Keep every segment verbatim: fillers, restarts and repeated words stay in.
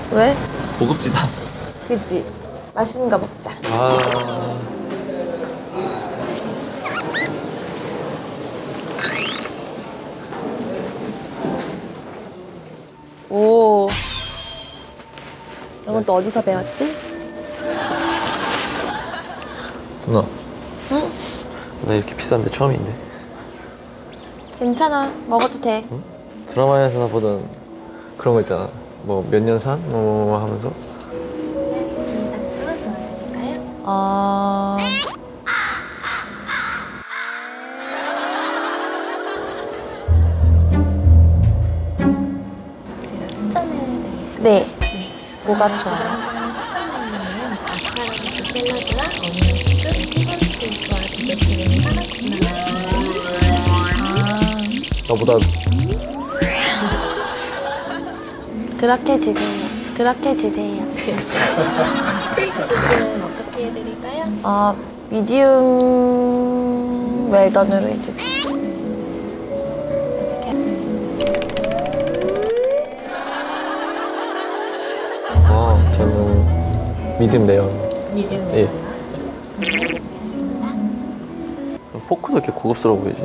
왜? 고급지다. 그치? 맛있는 거 먹자. 아. 오. 이건 또 어디서 배웠지? 누나. 응? 나 이렇게 비싼데 처음인데. 괜찮아. 먹어도 돼. 응? 드라마에서나 보던 그런 거 있잖아. 뭐 몇 년 산? 뭐 하면서. 아. 제가 추천해드릴게요. 네. 네. 뭐가 좋아요? 추천 메뉴는 아스파라거스 샐러드와 어니언 스프, 티본 스테이크와 디저트로 사라코나 아. 나보다 그렇게 지세요. 그렇게 지세요. 스테이크는 어떻게 해드릴까요? 아, 미디움 웰던으로 해주세요. 아, 저는 미디움 레어. 미디움 예. 레어요? 포크도 이렇게 고급스러워 보이지?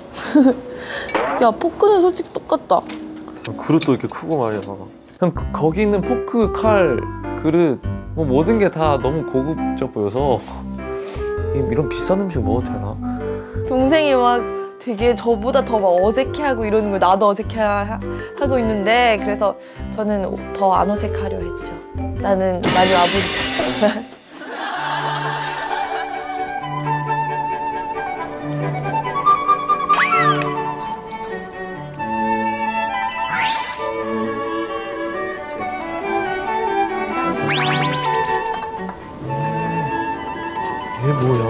야, 포크는 솔직히 똑같다. 그릇도 이렇게 크고 말이야. 형 그, 거기 있는 포크, 칼, 그릇 뭐 모든 게 다 너무 고급져 보여서 이런 비싼 음식 먹어도 되나? 동생이 막 되게 저보다 더 막 어색해하고 이러는 거 나도 어색해하고 있는데 그래서 저는 더 안 어색하려 했죠. 나는 많이 와보자. 이게 뭐야?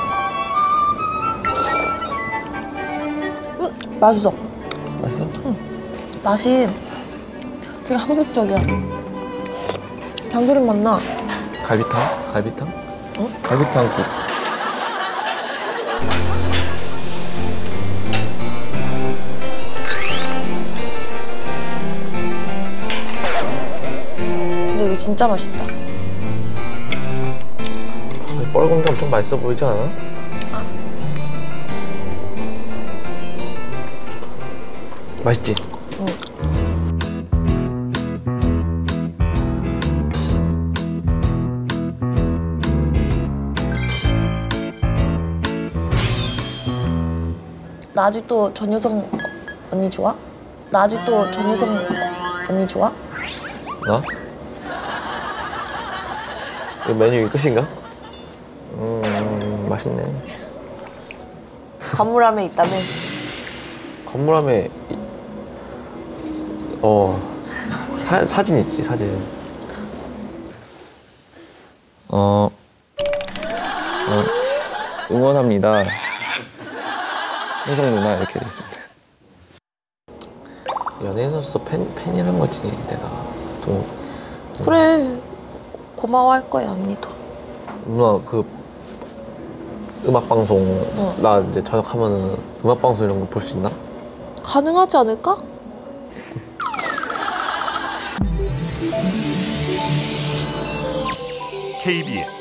응, 맛있어. 맛있어? 응. 맛이 되게 한국적이야. 장조림 맛 나. 갈비탕? 갈비탕? 어? 갈비탕국. 근데 이거 진짜 맛있다. 아, 뻘건 게 엄청 맛있어 보이지 않아? 아. 맛있지? 응. 나 아직도 전효성 언니 좋아? 나 아직도 전효성 언니 좋아? 나? 이 메뉴 끝인가? 음, 맛있네. 건물함에 있다며? 건물함에 이- 어 사, 사진 있지 사진. 어, 어 응원합니다. 효성 누나 이렇게 돼 있습니다. 연예인으로서 팬 팬이란 거지 내가. 또 그래. 고마워할 거야 언니도. 누나 그 음악 방송 어. 나 이제 저녁하면은 음악 방송 이런 거 볼 수 있나? 가능하지 않을까? 케이비에스